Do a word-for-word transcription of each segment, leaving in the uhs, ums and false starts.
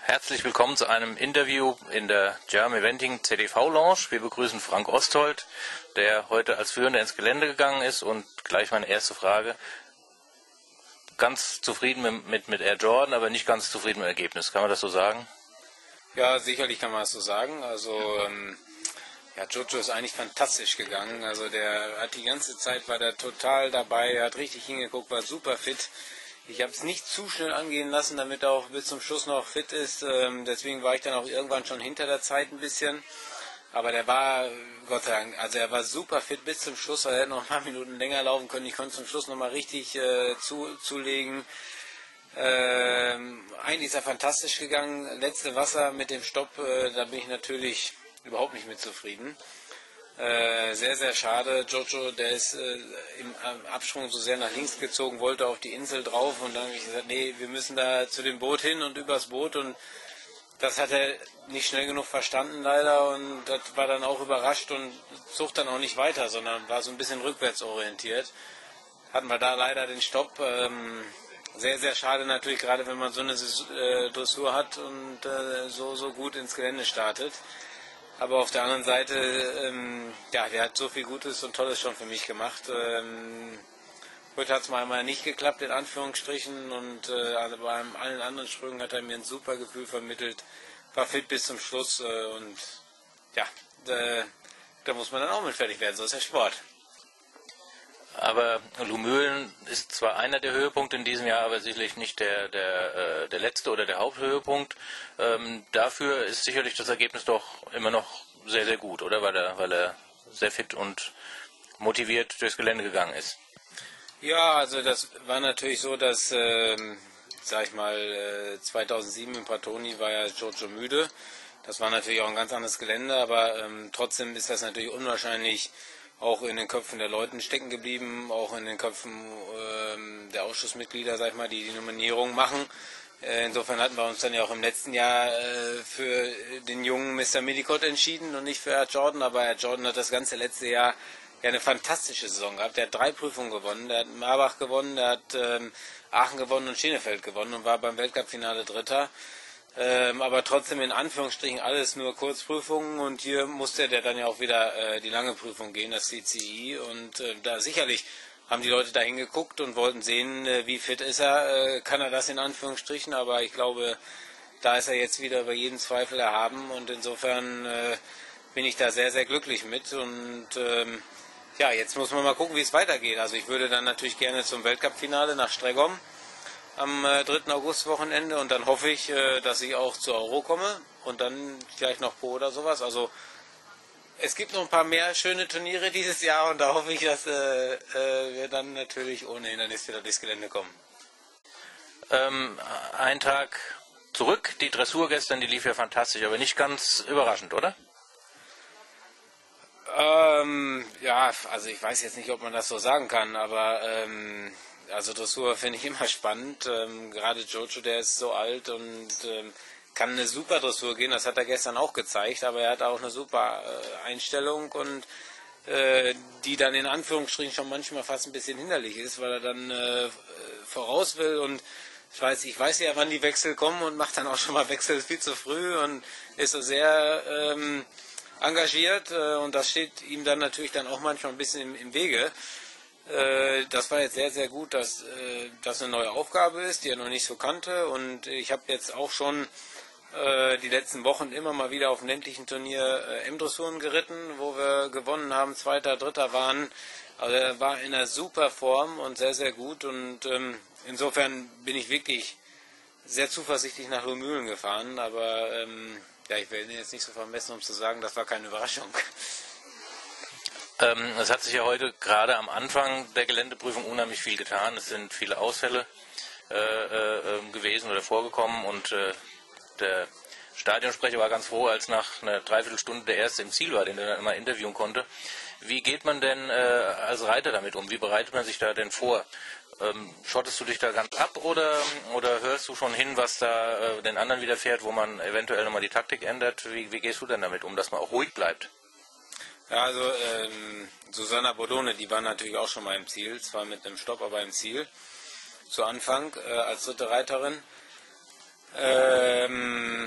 Herzlich willkommen zu einem Interview in der German Eventing Z D V Lounge. Wir begrüßen Frank Osthold, der heute als Führender ins Gelände gegangen ist. Und gleich meine erste Frage. Ganz zufrieden mit, mit, mit Air Jordan, aber nicht ganz zufrieden mit dem Ergebnis. Kann man das so sagen? Ja, sicherlich kann man das so sagen. Also ähm, ja, Jojo ist eigentlich fantastisch gegangen. Also der hat die ganze Zeit, war der total dabei, hat richtig hingeguckt, war super fit. Ich habe es nicht zu schnell angehen lassen, damit er auch bis zum Schluss noch fit ist. Ähm, deswegen war ich dann auch irgendwann schon hinter der Zeit ein bisschen. Aber der war, Gott sei Dank, also er war super fit bis zum Schluss. Er hätte noch ein paar Minuten länger laufen können. Ich konnte zum Schluss nochmal richtig äh, zu, zulegen. Ähm, eigentlich ist er fantastisch gegangen. Letzte Wasser mit dem Stopp, äh, da bin ich natürlich überhaupt nicht mit zufrieden. Äh, sehr, sehr schade. Jojo, der ist äh, im Absprung so sehr nach links gezogen, wollte auf die Insel drauf und dann habe ich gesagt, nee, wir müssen da zu dem Boot hin und übers Boot, und das hat er nicht schnell genug verstanden leider, und das war dann auch überrascht und zog dann auch nicht weiter, sondern war so ein bisschen rückwärts orientiert. Hatten wir da leider den Stopp. Ähm, sehr, sehr schade natürlich, gerade wenn man so eine äh, Dressur hat und äh, so, so gut ins Gelände startet. Aber auf der anderen Seite, ähm, ja, der hat so viel Gutes und Tolles schon für mich gemacht. Ähm, heute hat es mal einmal nicht geklappt, in Anführungsstrichen, und äh, also bei allen anderen Sprüngen hat er mir ein super Gefühl vermittelt. War fit bis zum Schluss äh, und ja, da, da muss man dann auch mit fertig werden, so ist der Sport. Aber Lumülen ist zwar einer der Höhepunkte in diesem Jahr, aber sicherlich nicht der, der, äh, der letzte oder der Haupthöhepunkt. Ähm, dafür ist sicherlich das Ergebnis doch immer noch sehr, sehr gut, oder? Weil er, weil er sehr fit und motiviert durchs Gelände gegangen ist. Ja, also das war natürlich so, dass, ähm, sag ich mal, äh, zweitausendsieben in Pratoni war ja Jojo müde. Das war natürlich auch ein ganz anderes Gelände, aber ähm, trotzdem ist das natürlich unwahrscheinlich auch in den Köpfen der Leute stecken geblieben, auch in den Köpfen ähm, der Ausschussmitglieder, sag ich mal, die die Nominierung machen. Äh, insofern hatten wir uns dann ja auch im letzten Jahr äh, für den jungen Mister Medicott entschieden und nicht für Air Jordan, aber Air Jordan hat das ganze letzte Jahr ja eine fantastische Saison gehabt. Der hat drei Prüfungen gewonnen, der hat Marbach gewonnen, der hat ähm, Aachen gewonnen und Schenefeld gewonnen und war beim Weltcup-Finale Dritter. Ähm, aber trotzdem in Anführungsstrichen alles nur Kurzprüfungen, und hier musste der dann ja auch wieder äh, die lange Prüfung gehen, das C C I, und äh, da sicherlich haben die Leute da hingeguckt und wollten sehen, äh, wie fit ist er, äh, kann er das in Anführungsstrichen, aber ich glaube, da ist er jetzt wieder über jeden Zweifel erhaben, und insofern äh, bin ich da sehr, sehr glücklich mit, und ähm, ja, jetzt muss man mal gucken, wie es weitergeht. Also ich würde dann natürlich gerne zum Weltcup-Finale nach Stregom am äh, dritten August-Wochenende, und dann hoffe ich, äh, dass ich auch zur Euro komme und dann vielleicht noch Pro oder sowas. Also es gibt noch ein paar mehr schöne Turniere dieses Jahr, und da hoffe ich, dass äh, äh, wir dann natürlich ohne Hindernis wieder durchs Gelände kommen. Ähm, ein Tag zurück, die Dressur gestern, die lief ja fantastisch, aber nicht ganz überraschend, oder? Ähm, ja, also ich weiß jetzt nicht, ob man das so sagen kann, aber ähm, also Dressur finde ich immer spannend. Ähm, gerade Jojo, der ist so alt und ähm, kann eine super Dressur gehen, das hat er gestern auch gezeigt, aber er hat auch eine super äh, Einstellung, und äh, die dann in Anführungsstrichen schon manchmal fast ein bisschen hinderlich ist, weil er dann äh, voraus will, und ich weiß, ich weiß ja, wann die Wechsel kommen, und macht dann auch schon mal Wechsel viel zu früh und ist so sehr ähm, engagiert, äh, und das steht ihm dann natürlich dann auch manchmal ein bisschen im, im Wege. Äh, das war jetzt sehr, sehr gut, dass äh, das eine neue Aufgabe ist, die er noch nicht so kannte, und ich habe jetzt auch schon äh, die letzten Wochen immer mal wieder auf dem ländlichen Turnier äh, M-Dressuren geritten, wo wir gewonnen haben, Zweiter, Dritter waren. Also er war in einer super Form und sehr, sehr gut, und ähm, insofern bin ich wirklich sehr zuversichtlich nach Lumülen gefahren, aber ähm, ja, ich will ihn jetzt nicht so vermessen, um zu sagen, das war keine Überraschung. Ähm, es hat sich ja heute gerade am Anfang der Geländeprüfung unheimlich viel getan. Es sind viele Ausfälle äh, äh, gewesen oder vorgekommen, und äh, der Stadionsprecher war ganz froh, als nach einer Dreiviertelstunde der Erste im Ziel war, den er dann mal interviewen konnte. Wie geht man denn äh, als Reiter damit um? Wie bereitet man sich da denn vor? Ähm, schottest du dich da ganz ab, oder, oder hörst du schon hin, was da äh, den anderen widerfährt, wo man eventuell nochmal die Taktik ändert? Wie, wie gehst du denn damit um, dass man auch ruhig bleibt? Ja, also ähm, Susanna Bodone, die war natürlich auch schon mal im Ziel, zwar mit einem Stopp, aber im Ziel, zu Anfang äh, als dritte Reiterin. Ähm,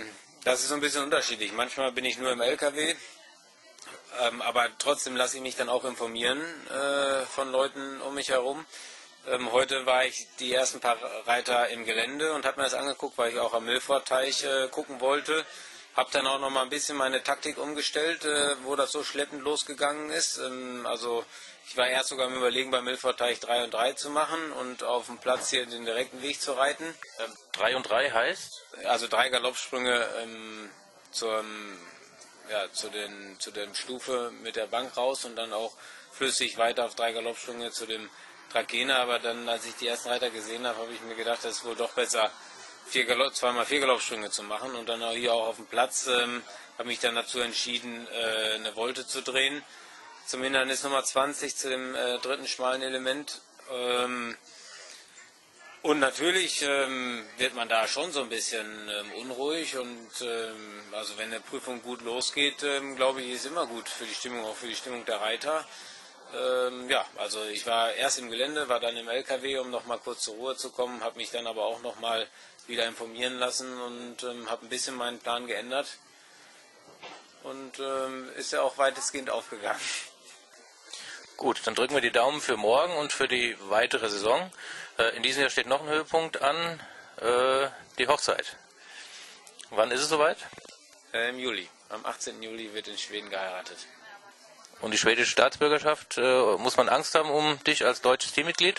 es ist so ein bisschen unterschiedlich. Manchmal bin ich nur im L K W, ähm, aber trotzdem lasse ich mich dann auch informieren äh, von Leuten um mich herum. Ähm, heute war ich die ersten paar Reiter im Gelände und habe mir das angeguckt, weil ich auch am Milfordteich äh, gucken wollte. Habe dann auch noch mal ein bisschen meine Taktik umgestellt, äh, wo das so schleppend losgegangen ist. Ähm, also ich war erst sogar am Überlegen, beim Milfordteich drei und drei zu machen und auf dem Platz hier den direkten Weg zu reiten. Ähm, drei und drei heißt? Also drei Galoppsprünge ähm, zur, ja, zu, den, zu der Stufe mit der Bank raus und dann auch flüssig weiter auf drei Galoppsprünge zu dem Trakehner. Aber dann, als ich die ersten Reiter gesehen habe, habe ich mir gedacht, das ist wohl doch besser, vier Galopp, zweimal vier Galoppsprünge zu machen. Und dann auch hier auch auf dem Platz ähm, habe mich dann dazu entschieden, äh, eine Volte zu drehen. Zum Hindernis Nummer zwanzig, zu dem äh, dritten schmalen Element. Ähm, und natürlich ähm, wird man da schon so ein bisschen ähm, unruhig. Und ähm, also wenn eine Prüfung gut losgeht, ähm, glaube ich, ist immer gut für die Stimmung, auch für die Stimmung der Reiter. Ähm, ja, also ich war erst im Gelände, war dann im L K W, um noch mal kurz zur Ruhe zu kommen, habe mich dann aber auch noch mal wieder informieren lassen und ähm, habe ein bisschen meinen Plan geändert. Und ähm, ist ja auch weitestgehend aufgegangen. Gut, dann drücken wir die Daumen für morgen und für die weitere Saison. Äh, in diesem Jahr steht noch ein Höhepunkt an, äh, die Hochzeit. Wann ist es soweit? Äh, Im Juli. Am achtzehnten Juli wird in Schweden geheiratet. Und die schwedische Staatsbürgerschaft, äh, muss man Angst haben um dich als deutsches Teammitglied?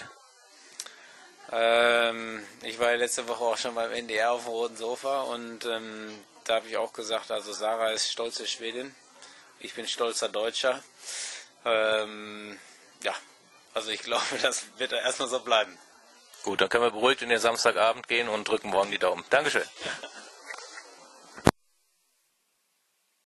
Ähm, ich war ja letzte Woche auch schon beim N D R auf dem roten Sofa und ähm, da habe ich auch gesagt, also Sarah ist stolze Schwedin, ich bin stolzer Deutscher. Ähm, ja, also ich glaube, das wird erstmal so bleiben. Gut, dann können wir beruhigt in den Samstagabend gehen und drücken morgen die Daumen. Dankeschön.